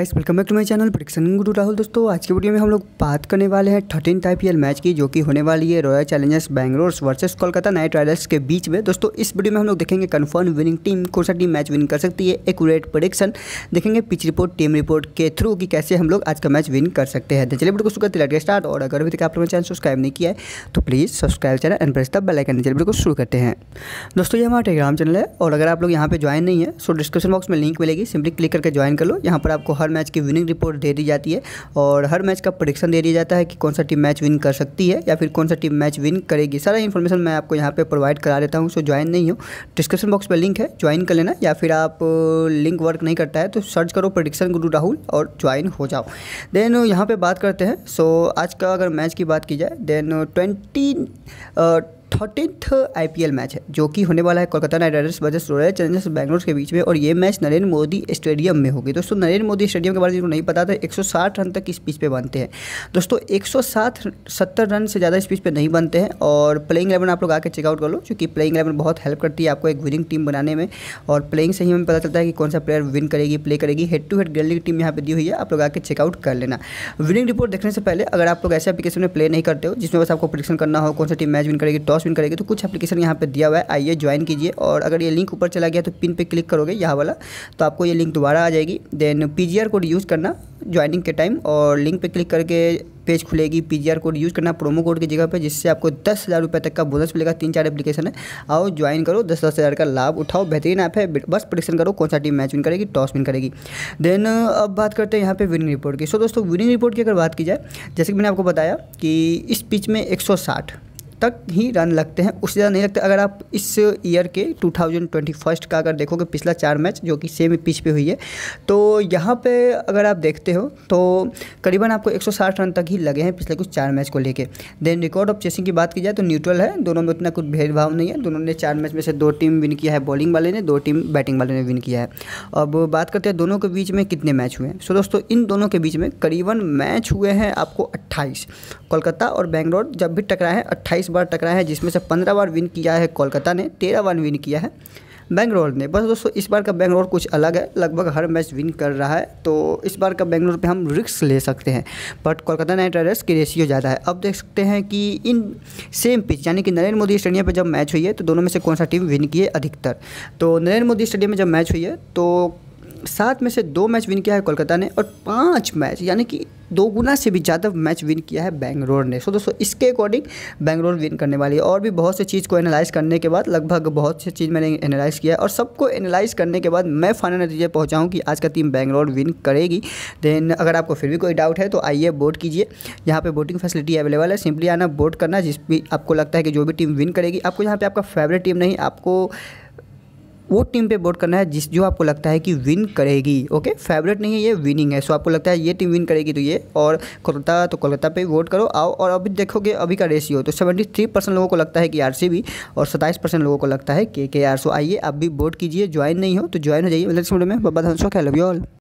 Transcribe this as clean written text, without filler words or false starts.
Welcome back to my channel prediction Guru Rahul. दोस्तों आज की वीडियो में हम लोग बात करने वाले हैं 13th IPL मैच की, जो कि होने वाली है royal challengers Bangalore versus Kolkata knight riders के बीच में। दोस्तों इस वीडियो में हम लोग देखेंगे कन्फर्म विनिंग टीम, कौन सा टीम मैच विन कर सकती है, एक्यूरेट प्रेडिक्शन देखेंगे, पिच रिपोर्ट, टीम रिपोर्ट के थ्रू कि कैसे हम लोग आज का मैच विन कर सकते हैं। तो चलिए वीडियो को शुरू करते हैं स्टार्ट। और अगर अभी तक आप लोगों ने चैनल सब्सक्राइब नहीं किया है तो please subscribe channel and press the bell icon. चलिए वीडियो को शुरू करते हैं। दोस्तों ये हमारा टेलीग्राम चैनल है और अगर आप लोग यहाँ पे ज्वाइन नहीं है सो डिस्क्रिप्शन बॉक्स में लिंक मिलेगी, सिंपली क्लिक करके ज्वाइन कर लो। यहाँ पर आपको हर मैच की विनिंग रिपोर्ट दे दी जाती है और हर मैच का प्रेडिक्शन दे दिया जाता है कि कौन सा टीम मैच विन कर सकती है या फिर कौन सा टीम मैच विन करेगी। सारा इन्फॉर्मेशन मैं आपको यहाँ पे प्रोवाइड करा देता हूँ। सो ज्वाइन नहीं हो डिस्क्रिप्शन बॉक्स में लिंक है, ज्वाइन कर लेना, या फिर आप लिंक वर्क नहीं करता है तो सर्च करो प्रेडिक्शन गुरु राहुल और ज्वाइन हो जाओ। देन यहाँ पे बात करते हैं। सो आज का अगर मैच की बात की जाए देन 13th IPL मैच है जो कि होने वाला है Kolkata knight riders versus royal challengers Bangalore के बीच में, और ये मैच नरेंद्र मोदी स्टेडियम में होगी। दोस्तों नरेंद्र मोदी स्टेडियम के बारे में जिनको नहीं पता था 160 रन तक इस पिच पे बनते हैं। दोस्तों 170 रन से ज़्यादा इस पिच पे नहीं बनते हैं। और प्लेइंग 11 आप लोग आके चेकआउट कर लो, क्योंकि प्लेइंग 11 बहुत हेल्प करती है आपको एक विनिंग टीम बनाने में, और प्लेइंग से ही हमें पता चलता है कि कौन सा प्लेयर विन करेगी, प्ले करेगी। Head to head grand league team यहाँ पे दी हुई है, आप लोग आके चेकआउट कर लेना। विनिंग रिपोर्ट देखने से पहले अगर आप लोग ऐसे एप्लीकेशन में प्ले नहीं करते हो जिसमें बस आपको प्रेडिक्शन करना हो कौन सा टीम मैच विन करेगी, टॉस विन करेगी, तो कुछ एप्लीकेशन यहाँ पे दिया हुआ है, आइए ज्वाइन कीजिए। और अगर ये लिंक ऊपर चला गया तो पिन पे क्लिक करोगे यहाँ वाला, तो आपको ये लिंक दोबारा आ जाएगी। देन PGR कोड यूज़ करना ज्वाइनिंग के टाइम, और लिंक पे क्लिक करके पेज खुलेगी। PGR कोड यूज़ करना प्रोमो कोड की जगह पे, जिससे आपको 10,000 रुपये तक का बोनस मिलेगा। 3-4 एप्लीकेशन है, आओ ज्वाइन करो, 10-10 हज़ार का लाभ उठाओ। बेहतरीन ऐप है, बस प्रेडिक्शन करो कौन सा टीम मैच विन करेगी, टॉस विन करेगी। देन अब बात करते हैं यहाँ पे विनिंग रिपोर्ट की। सो दोस्तों विनिंग रिपोर्ट की अगर बात की जाए, जैसे कि मैंने आपको बताया कि इस पिच में 160 तक ही रन लगते हैं, उससे ज़्यादा नहीं लगते। अगर आप इस ईयर के 2021 का अगर देखोगे पिछला 4 मैच जो कि सेम पिच पे हुई है, तो यहाँ पे अगर आप देखते हो तो करीबन आपको 160 रन तक ही लगे हैं पिछले कुछ 4 मैच को लेके। देन रिकॉर्ड ऑफ चेसिंग की बात की जाए तो न्यूट्रल है, दोनों में उतना कुछ भेदभाव नहीं है। दोनों ने 4 मैच में से 2 टीम विन किया है, बॉलिंग वाले ने, 2 टीम बैटिंग वाले ने विन किया है। अब बात करते हैं दोनों के बीच में कितने मैच हुए हैं। सो दोस्तों इन दोनों के बीच में करीबन मैच हुए हैं आपको 28। कोलकाता और बैंगलोर जब भी टकराए हैं 28 बार टकराए हैं, जिसमें से 15 बार विन किया है कोलकाता ने, 13 बार विन किया है बैंगलोर ने। बस दोस्तों इस बार का बैंगलोर कुछ अलग है, लगभग हर मैच विन कर रहा है, तो इस बार का बैंगलोर पे हम रिस्क ले सकते हैं। बट कोलकाता नाइट राइडर्स की रेशियो ज़्यादा है। अब देख सकते हैं कि इन सेम पिच यानी कि नरेंद्र मोदी स्टेडियम पर जब मैच हुई है तो दोनों में से कौन सा टीम विन की है अधिकतर। तो नरेंद्र मोदी स्टेडियम में जब मैच हुई है तो 7 में से 2 मैच विन किया है कोलकाता ने, और 5 मैच यानी कि 2 गुना से भी ज़्यादा मैच विन किया है बैंगलोर ने। सो दोस्तों इसके अकॉर्डिंग बैंगलोर विन करने वाली है। और भी बहुत सी चीज़ को एनालाइज करने के बाद, लगभग बहुत सी चीज़ मैंने एनालाइज़ किया है, और सबको एनालाइज करने के बाद मैं फाइनल नतीजे पहुँचा हूँ कि आज का टीम बैंगलोर विन करेगी। देन अगर आपको फिर भी कोई डाउट है तो आइए वोट कीजिए, यहाँ पे वोटिंग फैसिलिटी अवेलेबल है। सिंपली आना वोट करना, जिस भी आपको लगता है कि जो भी टीम विन करेगी, आपको यहाँ पे आपका फेवरेट टीम नहीं, आपको वो टीम पे वोट करना है जो आपको लगता है कि विन करेगी। ओके, फेवरेट नहीं है, ये विनिंग है। सो आपको लगता है ये टीम विन करेगी तो ये, और कोलकाता तो कोलकाता पे वोट करो, आओ। और अभी देखोगे अभी का रेशियो तो 73% लोगों को लगता है कि RCB, और 27% लोगों को लगता है KKR। सो आइए आप भी वोट कीजिए, ज्वाइन नहीं हो तो ज्वाइन हो जाइए। मतलब इस वीडियो में Baba Dhanso, I love you all.